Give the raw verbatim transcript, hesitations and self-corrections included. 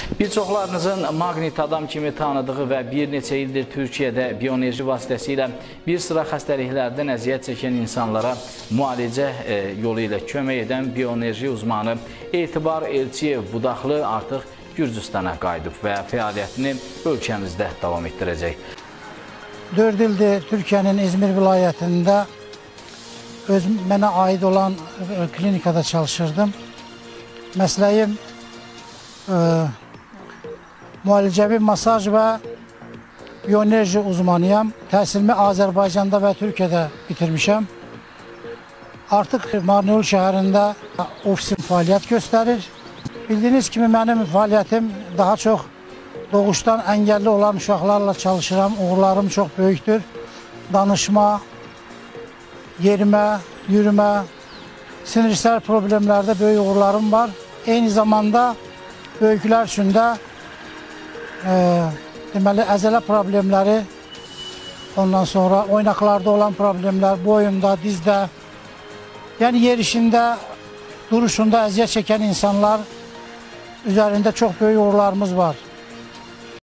Bir çoxlarınızın Maqnit adam kimi tanıdığı və bir neçə ildir Türkiyədə bioenerji vasitəsilə bir sıra xəstəliklərdən əziyyət çəkən insanlara müalicə yolu ilə kömək edən bioenerji uzmanı Etibar Elçiyev Budaqlı artıq Gürcüstana qayıdıb və fəaliyyətini ölkəmizdə davam etdirəcək. dörd ildir Türkiyənin İzmir vilayətində öz mənə aid olan klinikada çalışırdım. Məsləyim e, müalicəvi masaj və bioenerji uzmanıyam. Təhsilimi Azərbaycanda və Türkiyədə bitirmişəm. Artıq Marneol şəhərində ofisim fəaliyyət göstərir. Bildiyiniz kimi mənim fəaliyyətim daha çox doğuşdan əngəlli olan uşaqlarla çalışıram. Uğurlarım çox böyükdür. Danışma, yerimə, yürümə, sinirsel problemlərdə böyük uğurlarım var. Eyni zamanda böyüklər üçün də e, deməli əzələ problemləri, ondan sonra oynaqlarda olan problemlər, boyunda, dizdə, yəni yerişində, duruşunda əziyyət çəkən insanlar üzərində çox böyük uğurlarımız var.